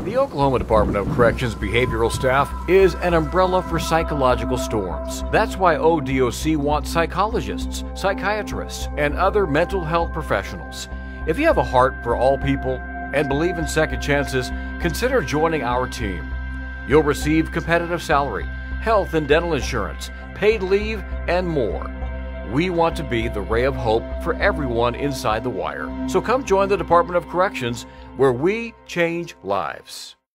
The Oklahoma Department of Corrections behavioral staff is an umbrella for psychological storms. That's why ODOC wants psychologists, psychiatrists, and other mental health professionals. If you have a heart for all people and believe in second chances, consider joining our team. You'll receive competitive salary, health and dental insurance, paid leave, and more. We want to be the ray of hope for everyone inside the wire. So come join the Department of Corrections, where we change lives.